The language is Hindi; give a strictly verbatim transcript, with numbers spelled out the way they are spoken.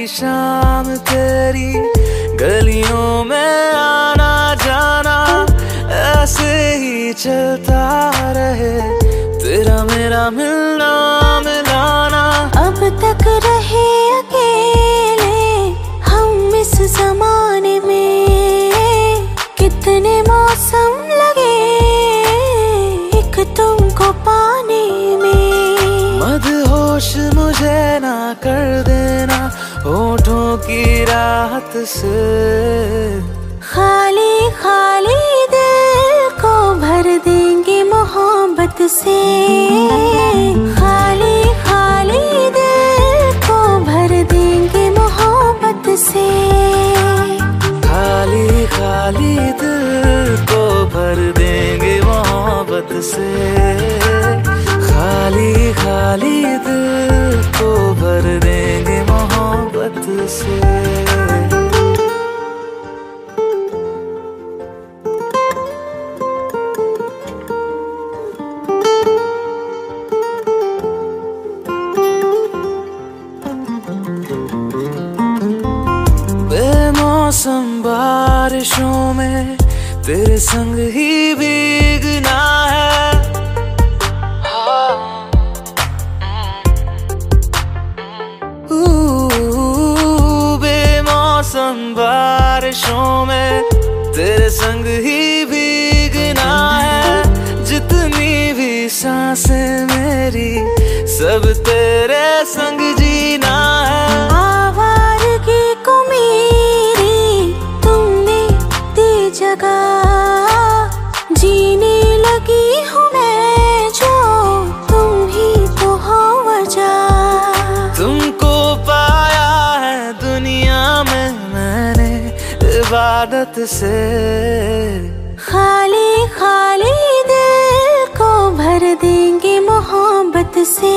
सारी शाम तेरी गलियों में आना जाना ऐसे ही चलता रहे, तेरा मेरा मिलना मिलाना। अब तक रहे अकेले हम इस जमाने में, कितने मौसम लगे एक तुमको पाने में। मदहोश मुझे ना कर देना होठों की राहत से, खाली खाली दिल को भर देंगे मोहब्बत से। खाली खाली दिल को भर देंगे मोहब्बत से। खाली खाली दिल को भर देंगे मोहब्बत से। खाली खाली दिल को भर देंगे मोहब्बत से। बेमौसम बारिशों में तेरे संग ही भीगना है। बेमौसम बारिशों में तेरे संग ही भीगना है। जितनी भी सांसें मेरी सब तेरे संग जीना है। आवारगी को मेरी तुमने दी जगह, जीने लगी हूँ मैं जो तुम ही तो हो वजह। तुमको पाया है दुनिया में मैंने इबादत से। खाली खाली दिल को भर देंगे मोहब्बत से।